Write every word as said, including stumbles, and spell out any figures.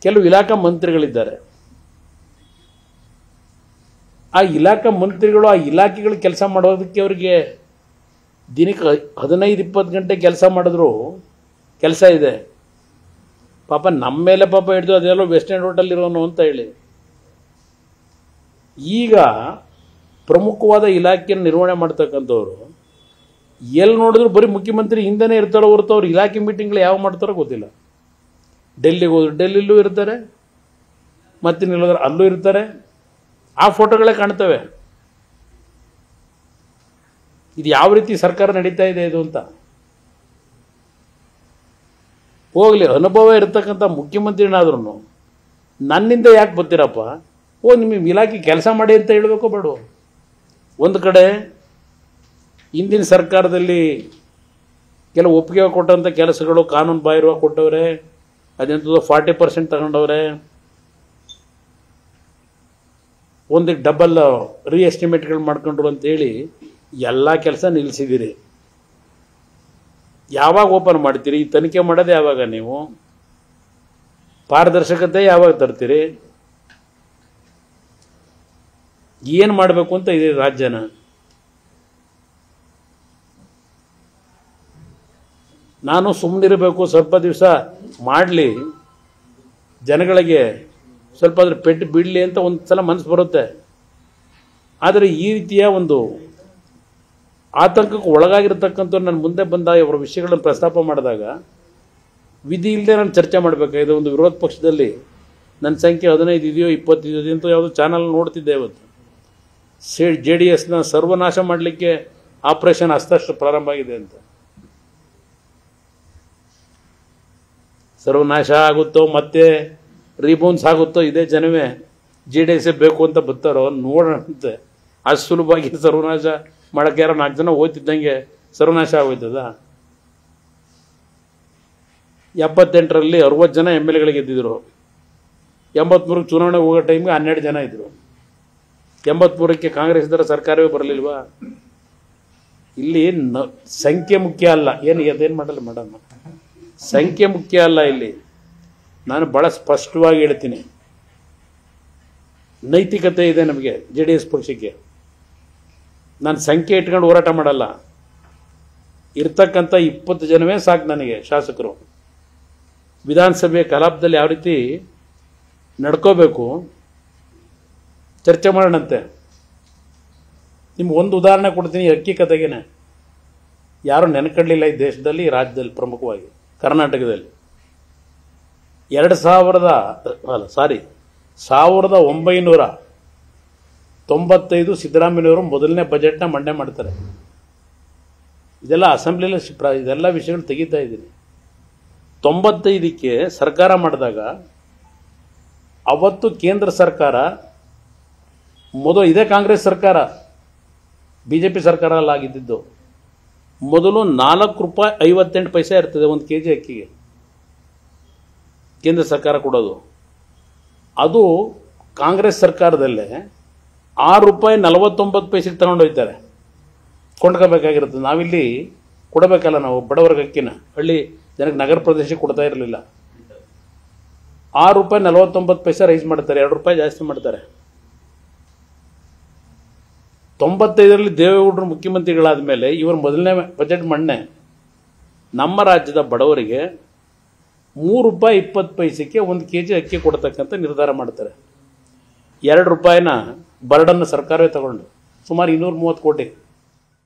ಕೆಲವು ಇಲಾಖಾ ಮಂತ್ರಿಗಳಿದ್ದಾರೆ. ಆ ಇಲಾಖಾ ಮಂತ್ರಿಗಳು ಆ ಇಲಾಖೆಗಳು ಕೆಲಸ ಮಾಡೋದಕ್ಕೆ ಅವರಿಗೆ ದಿನಕ್ಕೆ ಹದಿನೈದು ಇಪ್ಪತ್ತು ಗಂಟೆ ಕೆಲಸ ಮಾಡಿದ್ರು ಕೆಲಸ ಇದೆ. ಪಾಪ ನಮ್ಮ ಮೇಲೆ ಪಾಪ ಹಿಡಿದು ಅದೆಲ್ಲೋ ವೆಸ್ಟ್ ಎಂಡ್ ಹೋಟೆಲಿರೋನು ಅಂತ ಹೇಳಿ ಈಗ ಪ್ರಮುಖವಾದ ಇಲಾಖೆಯನ್ನು ನಿರ್ವಹಣೆ ಮಾಡ್ತಕ್ಕಂಥವ್ರು ಎಲ್ಲಿ ನೋಡಿದ್ರು ಬರೀ ಮುಖ್ಯಮಂತ್ರಿ ಹಿಂದೆನೇ ಇರ್ತಾರೋ ಹೊರತು ಅವ್ರು ಇಲಾಖೆ ಮೀಟಿಂಗ್ಗಳು ಯಾವ ಮಾಡ್ತಾರೋ ಗೊತ್ತಿಲ್ಲ. ಡೆಲ್ಲಿಗೆ ಹೋದ್ರು ಡೆಲ್ಲಿಲೂ ಇರ್ತಾರೆ, ಮತ್ತೆ ನಿಲ್ಲೋದ್ರೆ ಅಲ್ಲೂ ಇರ್ತಾರೆ. ಆ ಫೋಟೋಗಳೇ ಕಾಣ್ತವೆ. ಇದು ಯಾವ ರೀತಿ ಸರ್ಕಾರ ನಡೀತಾ ಇದೆ ಇದು ಅಂತ. ಹೋಗ್ಲಿ, ಅನುಭವ ಇರತಕ್ಕಂಥ ಮುಖ್ಯಮಂತ್ರಿನಾದ್ರೂ ನನ್ನಿಂದ ಯಾಕೆ ಬರ್ತೀರಪ್ಪ, ಓ ನಿಮಗೆ ಇಲಾಖೆ ಕೆಲಸ ಮಾಡಿ ಅಂತ ಹೇಳಬೇಕು ಬೇಡ. ಒಂದು ಕಡೆ ಹಿಂದಿನ ಸರ್ಕಾರದಲ್ಲಿ ಕೆಲವು ಒಪ್ಪಿಗೆ ಕೊಟ್ಟಂಥ ಕೆಲಸಗಳು ಕಾನೂನು ಬಾಹಿರವಾಗಿ ಕೊಟ್ಟವ್ರೆ, ಅದೆಂಥದ್ದು ಫಾರ್ಟಿ ಪರ್ಸೆಂಟ್ ತಗೊಂಡವ್ರೆ, ಒಂದಕ್ಕೆ ಡಬಲ್ ರೀ ಎಸ್ಟಿಮೇಟ್ಗಳು ಮಾಡ್ಕೊಂಡ್ರು ಅಂತೇಳಿ ಎಲ್ಲ ಕೆಲಸ ನಿಲ್ಲಿಸಿದ್ದೀರಿ. ಯಾವಾಗ ಓಪನ್ ಮಾಡ್ತೀರಿ? ಈ ತನಿಖೆ ಮಾಡೋದು ಯಾವಾಗ? ನೀವು ಪಾರದರ್ಶಕತೆ ಯಾವಾಗ ತರ್ತೀರಿ? ಏನು ಮಾಡಬೇಕು ಅಂತ ಇದೆ ರಾಜ್ಯನ? ನಾನು ಸುಮ್ಮನಿರಬೇಕು, ಸ್ವಲ್ಪ ದಿವಸ ಮಾಡಲಿ, ಜನಗಳಿಗೆ ಸ್ವಲ್ಪ ಅದ್ರ ಪೆಟ್ಟು ಬಿಡಲಿ ಅಂತ ಒಂದು ಸಲ ಮನಸ್ಸು ಬರುತ್ತೆ. ಆದರೆ ಈ ರೀತಿಯ ಒಂದು ಆತಂಕಕ್ಕೆ ಒಳಗಾಗಿರ್ತಕ್ಕಂಥ ನನ್ನ ಮುಂದೆ ಬಂದಾಗ ಅವರ ವಿಷಯಗಳನ್ನು ಪ್ರಸ್ತಾಪ ಮಾಡಿದಾಗ ವಿಧಿ ಇಲ್ಲದೆ ನಾನು ಚರ್ಚೆ ಮಾಡಬೇಕಾಗಿದೆ. ಒಂದು ವಿರೋಧ ಪಕ್ಷದಲ್ಲಿ ನನ್ನ ಸಂಖ್ಯೆ ಹದಿನೈದು ಇದೆಯೋ ಇಪ್ಪತ್ತು ಇದೆಯೋ ಅಂತ ಯಾವುದೋ ಚಾನಲ್ ನೋಡ್ತಿದ್ದೆ ಇವತ್ತು. ಸೇ ಜೆ ಡಿ ಎಸ್ನ ಸರ್ವನಾಶ ಮಾಡಲಿಕ್ಕೆ ಆಪರೇಷನ್ ಹಸ್ತಕ್ಷ ಪ್ರಾರಂಭ ಆಗಿದೆ ಅಂತ. ಸರ್ವನಾಶ ಆಗುತ್ತೋ ಮತ್ತೆ ರೀಬೌನ್ಸ್ ಆಗುತ್ತೋ ಇದೇ ಜನವೇ ಜೆ ಡಿ ಎಸ್ ಬೇಕು ಅಂತ ಬರ್ತಾರೋ ನೋಡೋಣಂತೆ. ಅಷ್ಟು ಸುಲಭವಾಗಿ ಸರ್ವನಾಶ ಮಾಡೋಕ್ಕೆ ಯಾರೋ ನಾಲ್ಕು ಜನ ಓದ್ತಿದ್ದಂಗೆ ಸರ್ವನಾಶ ಆಗೋಯ್ತದ? ಎಪ್ಪತ್ತೆಂಟರಲ್ಲಿ ಅರವತ್ತು ಜನ ಎಮ್ ಎಲ್ ಎಗಳಿಗೆ ಗೆದ್ದಿದ್ರು. ಎಂಬತ್ಮೂರಕ್ಕೆ ಚುನಾವಣೆ ಹೋಗೋ ಟೈಮ್ಗೆ ಹನ್ನೆರಡು ಜನ ಇದ್ದರು. ಎಂಬತ್ಮೂರಕ್ಕೆ ಕಾಂಗ್ರೆಸ್ ಇದರ ಸರ್ಕಾರವೇ ಬರಲಿಲ್ವಾ? ಇಲ್ಲಿ ನ ಸಂಖ್ಯೆ ಮುಖ್ಯ ಅಲ್ಲ. ಏನು ಅದೇನು ಮಾಡಲ್ಲ ಮೇಡಮ್, ಸಂಖ್ಯೆ ಮುಖ್ಯ ಅಲ್ಲ. ಇಲ್ಲಿ ನಾನು ಭಾಳ ಸ್ಪಷ್ಟವಾಗಿ ಹೇಳ್ತೀನಿ, ನೈತಿಕತೆ ಇದೆ ನಮಗೆ ಜೆ ಡಿ ಎಸ್ ಪಕ್ಷಕ್ಕೆ. ನಾನು ಸಂಖ್ಯೆ ಇಟ್ಕೊಂಡು ಹೋರಾಟ ಮಾಡಲ್ಲ. ಇರ್ತಕ್ಕಂಥ ಇಪ್ಪತ್ತು ಜನವೇ ಸಾಕು ನನಗೆ ಶಾಸಕರು. ವಿಧಾನಸಭೆ ಕಲಾಪದಲ್ಲಿ ಯಾವ ರೀತಿ ನಡ್ಕೋಬೇಕು ಚರ್ಚೆ ಮಾಡೋಣಂತೆ. ನಿಮ್ಗೆ ಒಂದು ಉದಾಹರಣೆ ಕೊಡ್ತೀನಿ, ಅಕ್ಕಿ ಕತೆಗೇನೆ. ಯಾರು ನೆನ್ಕೊಳ್ಳಿಲ್ಲ ಈ ದೇಶದಲ್ಲಿ, ಈ ರಾಜ್ಯದಲ್ಲಿ, ಪ್ರಮುಖವಾಗಿ ಕರ್ನಾಟಕದಲ್ಲಿ. ಎರಡು ಸಾವಿರದ ಅಲ್ಲ ಸಾರಿ ಸಾವಿರದ ಒಂಬೈನೂರ ತೊಂಬತ್ತೈದು ಸಿದ್ದರಾಮಯ್ಯವರು ಮೊದಲನೇ ಬಜೆಟ್ನ ಮಂಡನೆ ಮಾಡ್ತಾರೆ. ಇದೆಲ್ಲ ಅಸೆಂಬ್ಲಿಯಲ್ಲಿ ಇದೆಲ್ಲ ವಿಷಯಗಳು ತೆಗಿತಾ ಇದ್ದೀನಿ. ತೊಂಬತ್ತೈದಕ್ಕೆ ಸರ್ಕಾರ ಮಾಡಿದಾಗ ಅವತ್ತು ಕೇಂದ್ರ ಸರ್ಕಾರ ಮೊದಲು, ಇದೇ ಕಾಂಗ್ರೆಸ್ ಸರ್ಕಾರ, ಬಿ ಜೆ ಪಿ ಸರ್ಕಾರ ಅಲ್ಲ ಆಗಿದ್ದು, ಮೊದಲು ನಾಲ್ಕು ರೂಪಾಯಿ ಐವತ್ತೆಂಟು ಪೈಸೆ ಇರ್ತದೆ ಒಂದು ಕೆ ಜಿ ಅಕ್ಕಿಗೆ ಕೇಂದ್ರ ಸರ್ಕಾರ ಕೊಡೋದು. ಅದು ಕಾಂಗ್ರೆಸ್ ಸರ್ಕಾರದಲ್ಲೇ ಆರು ರೂಪಾಯಿ ನಲವತ್ತೊಂಬತ್ತು ಪೈಸೆಗೆ ತಗೊಂಡೋಗ್ತಾರೆ. ಕೊಂಡ್ಕೋಬೇಕಾಗಿರುತ್ತೆ. ನಾವಿಲ್ಲಿ ಕೊಡಬೇಕಲ್ಲ, ನಾವು ಬಡವರ್ಗ ಅಕ್ಕಿನ ಹಳ್ಳಿ ಜನಕ್ಕೆ ನಗರ ಪ್ರದೇಶಕ್ಕೆ ಕೊಡ್ತಾ ಇರಲಿಲ್ಲ. ಆರು ರೂಪಾಯಿ ನಲವತ್ತೊಂಬತ್ತು ಪೈಸೆ ರೈಸ್ ಮಾಡ್ತಾರೆ, ಎರಡು ರೂಪಾಯಿ ಜಾಸ್ತಿ ಮಾಡ್ತಾರೆ. ತೊಂಬತ್ತೈದರಲ್ಲಿ ದೇವೇಗೌಡರು ಮುಖ್ಯಮಂತ್ರಿಗಳಾದ ಮೇಲೆ ಇವರು ಮೊದಲನೇ ಬಜೆಟ್ ಮಂಡನೆ ನಮ್ಮ ರಾಜ್ಯದ ಬಡವರಿಗೆ ಮೂರು ರೂಪಾಯಿ ಇಪ್ಪತ್ತು ಪೈಸೆಗೆ ಒಂದು ಕೆ ಜಿ ಅಕ್ಕಿ ಕೊಡ್ತಕ್ಕಂಥ ನಿರ್ಧಾರ ಮಾಡ್ತಾರೆ. ಎರಡು ರೂಪಾಯಿನ ಬರ್ಡನ್ನು ಸರ್ಕಾರವೇ ತಗೊಂಡು ಸುಮಾರು ಇನ್ನೂರ ಮೂವತ್ತು ಕೋಟಿ